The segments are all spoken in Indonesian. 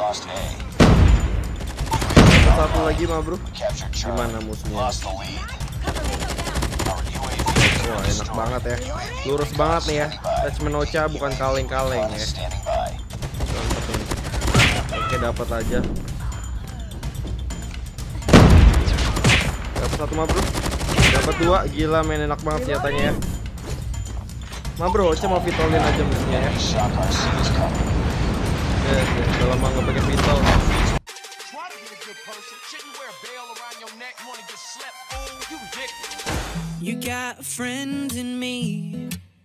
Satu lagi mah bro. Gimana musuhnya? Wah enak banget ya. Lurus banget nih ya. Attachment Ocha bukan kaleng-kaleng ya. Oke dapat aja. Dapat satu mah bro. Dapat dua. Gila main enak banget senjatanya ya. Mah bro, Ocha mau vitolin aja musuhnya ya. Udah lama nggak pakai vitol. You got a friend in me.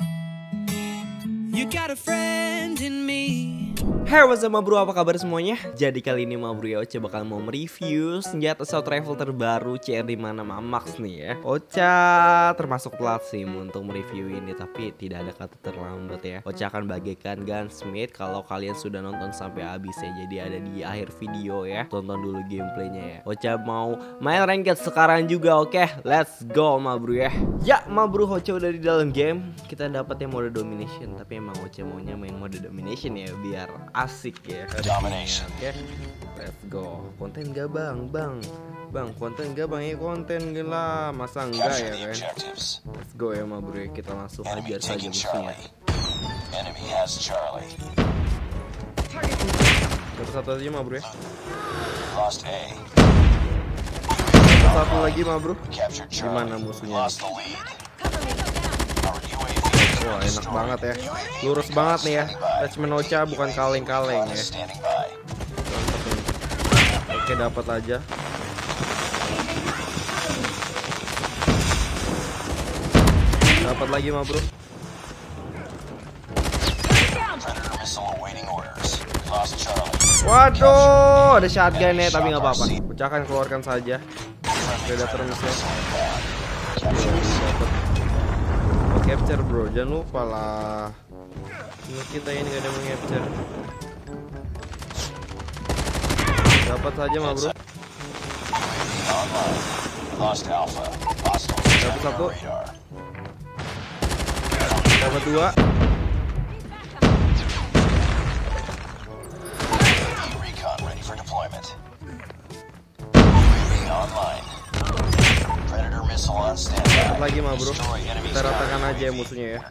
You got a friend in me. Hey what's up ma bro, apa kabar semuanya? Jadi kali ini ma bro ya Ocha bakal mau mereview senjata assault rifle terbaru CR5 Max nih ya. Ocha termasuk telat sih untuk mereview ini, tapi tidak ada kata terlambat ya. Ocha akan bagikan gunsmith kalau kalian sudah nonton sampai habis ya. Jadi ada di akhir video ya. Tonton dulu gameplaynya ya. Ocha mau main ranked sekarang juga, oke? Let's go ma bro ya. Ya ma bro, Ocha udah di dalam game. Kita dapat yang mode domination, tapi emang Ocha maunya main mode domination ya biar asik ya. Domination. Oke. Let's go. Konten gak bang? Bang, konten gak bang? Ya konten gila. Masa enggak ya kan? Let's go ya ma bro. Kita langsung ajar saja musuhnya. Satu aja ma bro. Satu lagi ma bro. Gimana musuhnya? Wah enak banget ya. Lurus banget nih ya. Attachment Ocha bukan kaleng-kaleng ya. Oke dapat aja. Dapat lagi mah bro. Waduh, ada shotgun ya, tapi nggak apa-apa. Pecahkan, keluarkan saja. Predator misalnya. Capture bro, jangan lupa lah. Kita ini gak ada mengcapture. Dapat saja mah bro. Dapat satu. Dapat dua. Dapat lagi mah bro. Kita ratakan aja ya musuhnya ya.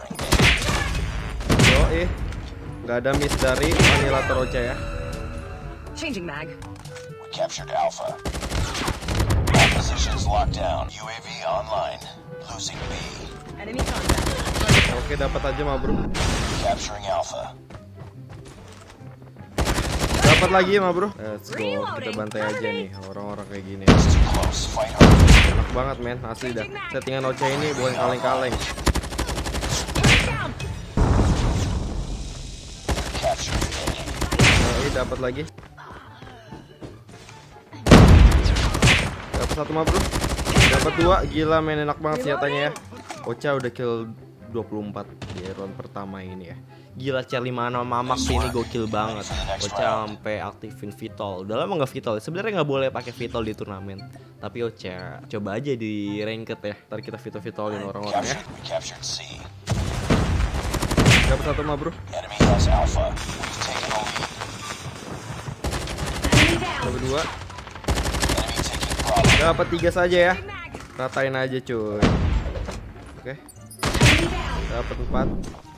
Nggak ada miss dari Annihilator Ocha ya. Changing mag. We captured Alpha. All positions locked down. UAV online. Losing B. Enemy contact. Oke dapat aja mah bro. Capturing Alpha. Dapat lagi mah bro. Let's go. Kita bantai aja nih orang-orang kayak gini. Enak banget men, asli dah. Settingan Ocha ini bukan kaleng-kaleng. Dapat lagi. Dapat satu mah bro. Dapat dua. Gila main enak banget senjatanya ya. Ocha udah kill 24 di round pertama ini ya. Gila CR5 Max ini gokil banget. Ocha sampai aktifin Vitol. Udah lama nggak Vitol. Sebenarnya nggak boleh pakai Vitol di turnamen. Tapi Ocha coba aja di ranked ya. Ntar kita Vitolin orang-orang ya. Dapat satu mah bro. Dapat dua. Dapat tiga saja ya. Ratain aja cuy. Oke. Dapat 4.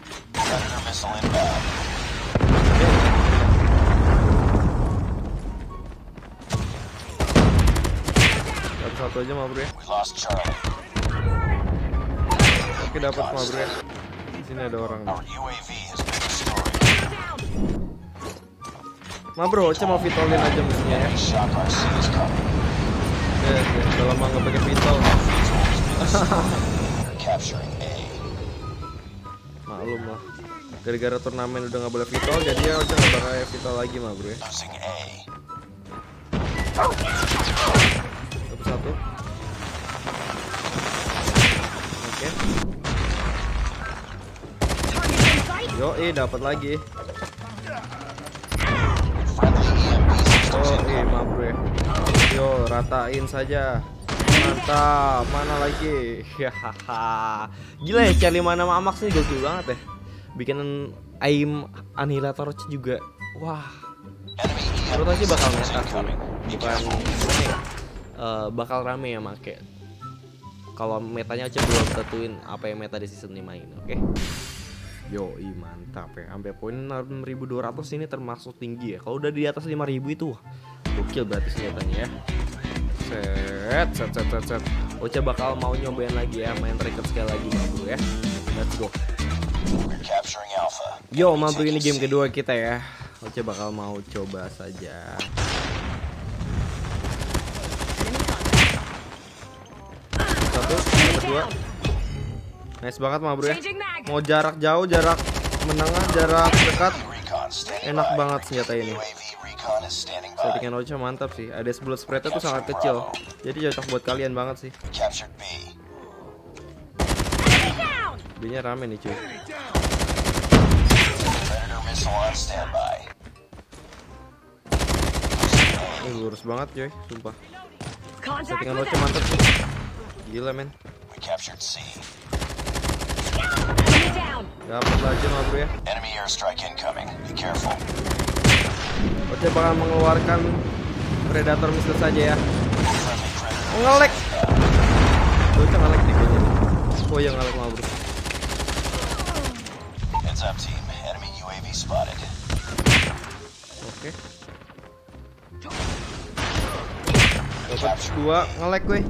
Dapat satu aja mah bro ya. Oke dapat mah bro ya. Di sini ada orang. Mah bro, Ocha mau vitolin aja musuhnya ya. Udah lama nggak pakai vitol. Maklum lah. Gara-gara turnamen udah nggak boleh vitol, jadi ya Ocha nggak bakal vitol lagi mah bro ya. Dapat satu. Oke. Yoi, dapat lagi. Mah bro ya. Yo, ratain saja. Mantap, mana lagi? Gila ya, CR5 Max ini gokil banget ya. Bikin aim Annihilator juga. Wah, Menurut aja bakal meta sih, bukan gimana ya, bakal rame ya make. Kalau metanya aja belum tentuin apa yang meta di season 5 ini, oke? Yoi, mantap ya. Sampai poin 6.200 ini termasuk tinggi ya. Kalau udah di atas 5.000 itu gokil berarti senjatanya ya. Set. Ocha bakal mau nyobain lagi ya, main record sekali lagi dulu ya. Let's go. Capturing Alpha. Yo, mampu ini game kedua kita ya. Ocha bakal mau coba saja. Satu, yang kedua. Nice banget ma bro ya. Changing mag. Mau jarak jauh, jarak menengah, jarak dekat, Recon standing enak by. banget senjata ini. UAV recon is standing by. Settingan Ocha mantap sih. Ada bullet spreadnya tuh sangat kecil, jadi cocok buat kalian banget sih. Captured B. B-nya rame nih cuy. Predator missile on standby. Ini lurus banget cuy, sumpah. Contact Settingan with Ocha them. mantap sih. Gila men. We captured C. Enemy down. Dapat lagi ma bro ya. Enemy airstrike incoming. Be careful. Ocha bakal mengeluarkan predator missile saja ya. Friendly predator. Ngelek. Ocha ngelek nih kayaknya nih. Oh ya ngelek ma bro. Heads up, team. Enemy UAV spotted. Oke. Dapat dua ngelek gue.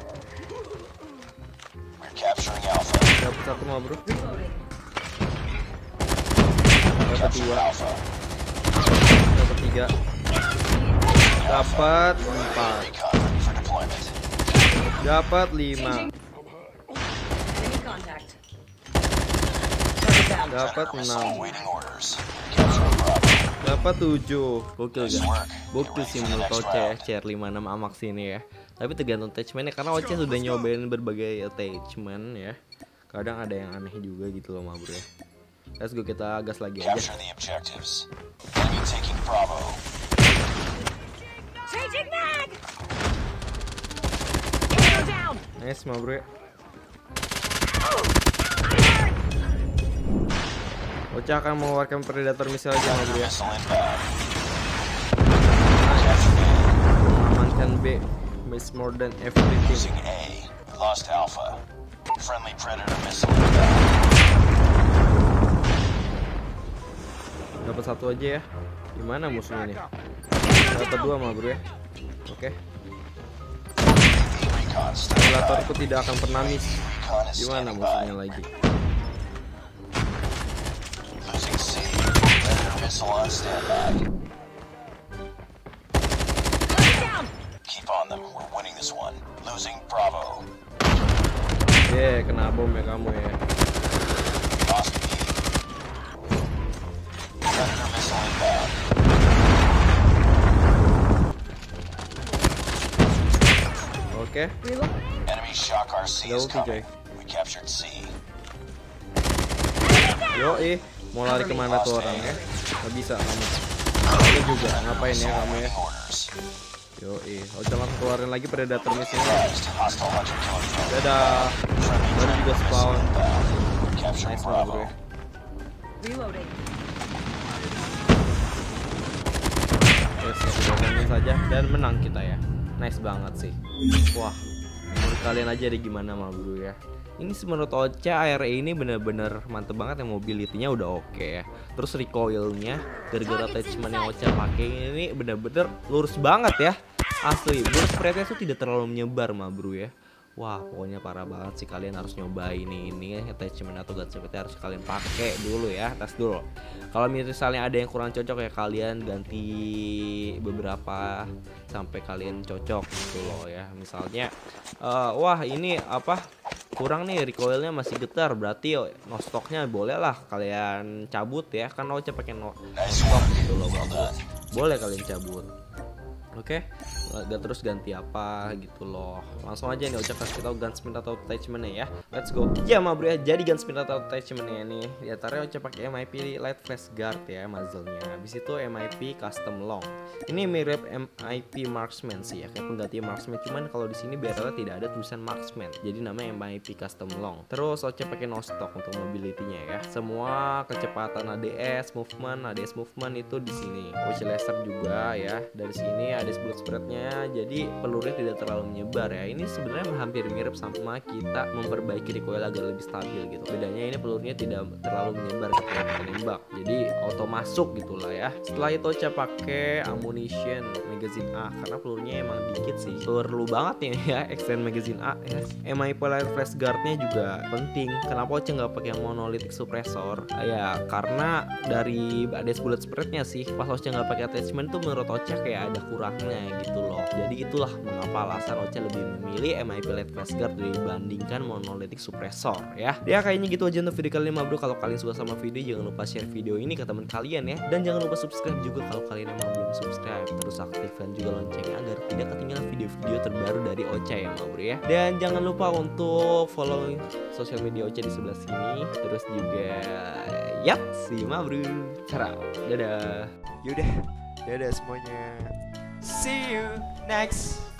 We're capturing Alpha. Dapat satu ma bro. Reloading. Dapat Captured dua. Alpha. Dapat tiga. Dapat empat. Recon ready for deployment. Dapat lima. Enemy contact. Target down. Dapat Predator missile enam. awaiting orders. Capturing Bravo. Dapat 7. Gokil Nice gak? work. Gokil Get sih ready for the menurut next Ocha ya, round. CR56 Amax ini ya. Tapi tergantung attachmentnya, karena Ocha sudah nyobain berbagai attachment ya. Kadang ada yang aneh juga gitu loh ma bro ya. Let's go, kita gas lagi aja. Capture the objectives. Enemy taking Bravo. Changing mag. Arrow down. Nice ma bro ya. Ocha akan mengeluarkan predator missile aja ma bro ya. Missile inbound. Captured A. Amankan B. Miss more than everything. Losing A. We lost Alpha. Friendly Predator missile inbound. Dapat satu aja ya. Gimana musuhnya nih? Dapat dua ma bro ya. Oke. Recon standing by. Simulatorku tidak akan pernah miss. Recon is Gimana standing musuhnya by. lagi? Losing C. Predator missile on standby. Target down. Keep on them. We're winning this one. Losing Bravo. Kena bom ya kamu ya. Lost B. Predator missile inbound. Oke. Reload. Enemy shock RC Jauh is tuh, coming. coy. We captured C. Yoi, mau lari kemana tuh orang ya? Gak bisa kamu. Kamu juga ngapain ya kamu ya? Awaiting orders. Yoi, Ocha langsung keluarin lagi predator missile. Advised. Hostile hunter killer drone. Dadah. Friendly Baru juga Predator spawn. missile inbound. Capturing Nice banget bro Bravo. ya. Reloading. Terus kita saja dan menang kita ya. Nice banget sih. Wah, menurut kalian aja deh gimana ma bro ya. Ini menurut Ocha ARE ini bener-bener mantep banget ya, mobility-nya udah oke ya. Terus recoil-nya gara-gara attachment yang Ocha pakai ini bener-bener lurus banget ya. Asli, bullet spread-nya tuh tidak terlalu menyebar ma bro ya. Wah, pokoknya parah banget sih, kalian harus nyobain ini attachment atau gadget harus kalian pakai dulu ya, tes dulu. Kalau misalnya ada yang kurang cocok ya kalian ganti beberapa sampai kalian cocok gitu loh ya. Misalnya wah ini apa kurang nih, recoilnya masih getar, berarti no stoknya boleh lah kalian cabut ya, kan Ocha pakai no Nice stock work. gitu loh Well bro. done. Boleh kalian cabut. Oke, terus ganti apa gitu loh. Langsung aja nih Ocha kasih tahu gunsmith atau attachmentnya ya. Let's go. Ya ma bro ya, jadi gunsmith atau attachmentnya nih di antaranya Ocha pakai MIP light flash guard ya muzzle-nya. Habis itu MIP custom long. Ini mirip MIP marksman sih ya, kayak pengganti marksman, cuman kalau di sini barrelnya tidak ada tulisan marksman. Jadi namanya MIP custom long. Terus Ocha pakai no stock untuk mobility-nya ya. Semua kecepatan ADS movement itu di sini. Ocha laser juga ya. Dari sini ada bullet spread-nya, jadi pelurunya tidak terlalu menyebar ya. Ini sebenarnya hampir mirip sama kita memperbaiki recoil agar lebih stabil gitu. Bedanya ini pelurunya tidak terlalu menyebar ketika kita nembak, jadi auto masuk gitulah ya. Setelah itu Ocha pakai ammunition magazine A karena pelurunya emang dikit sih. Perlu banget nih ya extend magazine A ya. MIP light flash guard-nya juga penting. Kenapa Ocha nggak pakai monolithic suppressor? Ya karena dari ADS bullet spread-nya sih, pas Ocha nggak pakai attachment tuh menurut Ocha kayak ada kurangnya gitu loh. Jadi itulah mengapa alasan Ocha lebih memilih MIP light flash guard dibandingkan monolithic suppressor ya. Ya kayaknya gitu aja untuk video kali ini bro. Kalau kalian suka sama video, jangan lupa share video ini ke teman kalian ya. Dan jangan lupa subscribe juga kalau kalian emang belum subscribe. Terus aktifkan juga loncengnya agar tidak ketinggalan video-video terbaru dari Ocha ya bro ya. Dan jangan lupa untuk follow sosial media Ocha di sebelah sini. Terus juga yap, see you bro. Ciao. Dadah. Yaudah semuanya. See you next